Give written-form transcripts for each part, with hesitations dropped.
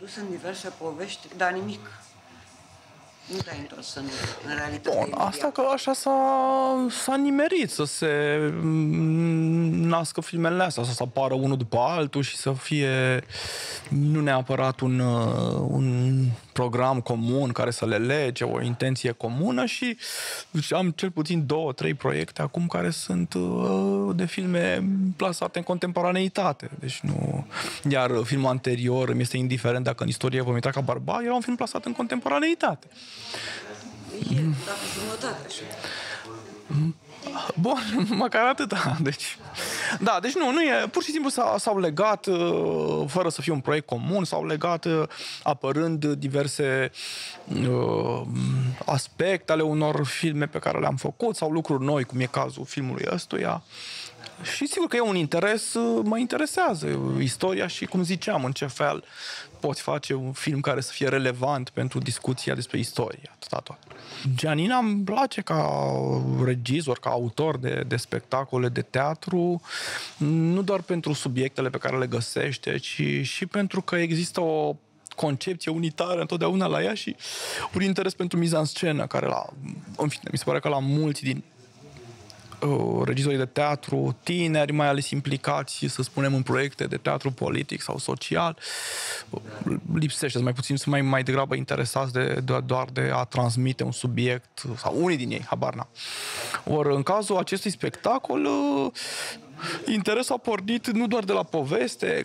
dus în diverse povești, dar nimic. Nu te-ai întors în realitate. Bun, asta că așa s-a nimerit să se nască filmele astea, să apară unul după altul și să fie nu neapărat un program comun care să le lege, o intenție comună și am cel puțin 2-3 proiecte acum care sunt de filme plasate în contemporaneitate. Deci nu... Iar filmul anterior mi este indiferent dacă în istorie vom intra ca bărbați, era un film plasat în contemporaneitate. Dacă jumătate așa. Bun, măcar atâta. Deci, da, deci nu e, pur și simplu s-au legat, fără să fie un proiect comun, s-au legat apărând diverse aspecte ale unor filme pe care le-am făcut sau lucruri noi, cum e cazul filmului ăstuia. Și sigur că e un interes, mă interesează istoria și, cum ziceam, în ce fel poți face un film care să fie relevant pentru discuția despre istorie. Tot. Gianina îmi place ca regizor, ca autor de spectacole de teatru, nu doar pentru subiectele pe care le găsește, ci și pentru că există o concepție unitară întotdeauna la ea și un interes pentru mizanscenă, care în fine, mi se pare că la mulți din regizorii de teatru tineri, mai ales implicați, să spunem, în proiecte de teatru politic sau social, lipsește, mai puțin, sunt mai degrabă interesați doar de a transmite un subiect, sau unii din ei, habar n-am. Ori în cazul acestui spectacol, interesul a pornit nu doar de la poveste,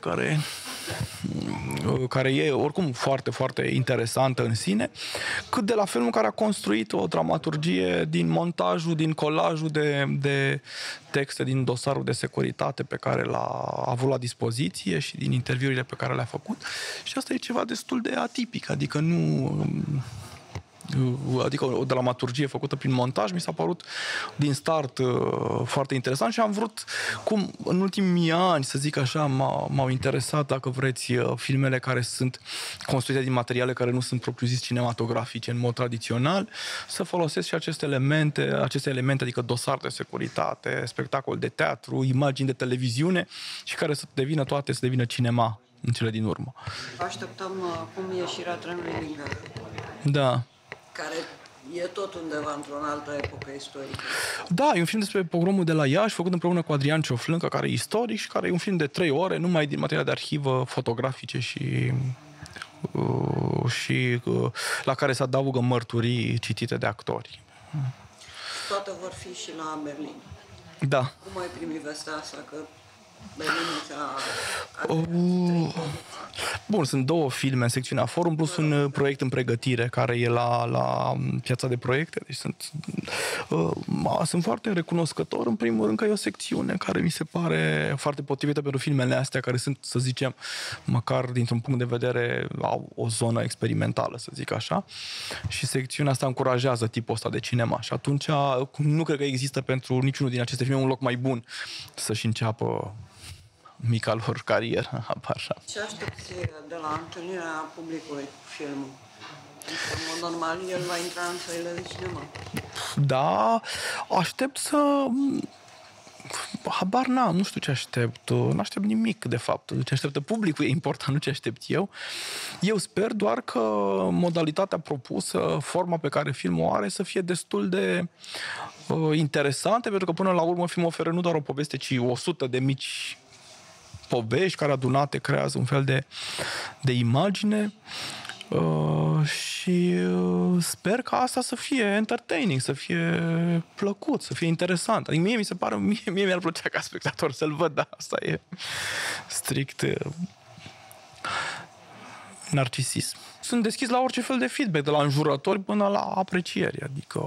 care e oricum foarte, foarte interesantă în sine, cât de la felul în care a construit o dramaturgie din montajul, din colajul de texte din dosarul de securitate pe care l-a avut la dispoziție și din interviurile pe care le-a făcut. Și asta e ceva destul de atipic, adică o dramaturgie făcută prin montaj, mi s-a părut din start foarte interesant și am vrut, cum în ultimii ani, să zic așa, m-au interesat, dacă vreți, filmele care sunt construite din materiale care nu sunt propriu-zis cinematografice în mod tradițional, să folosesc și aceste elemente, adică dosar de securitate, spectacol de teatru, imagini de televiziune și care să devină cinema în cele din urmă. Așteptăm cum ieșirea trenului lângă. Da. Care e tot undeva într-o altă epocă istorică. Da, e un film despre pogromul de la Iași, făcut împreună cu Adrian Cioflâncă, care e istoric și care e un film de 3 ore, numai din materiale de arhivă fotografice și la care se adaugă mărturii citite de actori. Toate vor fi și la Berlin. Da. Cum ai primit vestea asta că Berlin ți-a... Bun, sunt 2 filme în secțiunea Forum, plus un proiect în pregătire care e la piața de proiecte. Deci sunt foarte recunoscător, în primul rând, că e o secțiune care mi se pare foarte potrivită pentru filmele astea, care sunt, să zicem, măcar dintr-un punct de vedere, au o zonă experimentală, să zic așa. Și secțiunea asta încurajează tipul ăsta de cinema. Și atunci nu cred că există pentru niciunul din aceste filme un loc mai bun să-și înceapă mica lor carieră, așa. Ce aștepți de la întâlnirea publicului cu filmul? În mod normal, el va intra în săile de cinema. Da, aștept să... Habar n-am, nu știu ce aștept. Nu aștept nimic, de fapt. Ce așteptă publicul e important, nu ce aștept eu. Eu sper doar că modalitatea propusă, forma pe care filmul o are, să fie destul de interesante, pentru că până la urmă filmul oferă nu doar o poveste, ci 100 de mici povești care adunate creează un fel de imagine și sper ca asta să fie entertaining, să fie plăcut, să fie interesant. Adică mie mi se pare, mie mi-ar plăcea ca spectator să-l văd, dar asta e strict narcisism. Sunt deschis la orice fel de feedback, de la înjurători până la aprecieri, adică...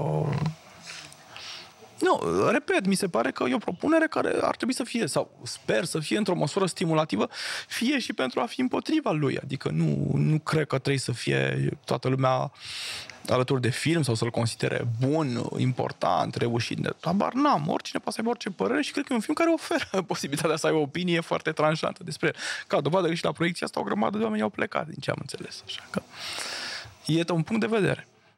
Nu, repet, mi se pare că e o propunere care ar trebui să fie, sau sper să fie într-o măsură stimulativă, fie și pentru a fi împotriva lui. Adică nu cred că trebuie să fie toată lumea alături de film sau să-l considere bun, important, reușit. Habar n-am, oricine poate să aibă orice părere și cred că e un film care oferă posibilitatea să aibă o opinie foarte tranșantă despre el. Ca dovadă că și la proiecția asta o grămadă de oameni au plecat, din ce am înțeles. Așa că e un punct de vedere.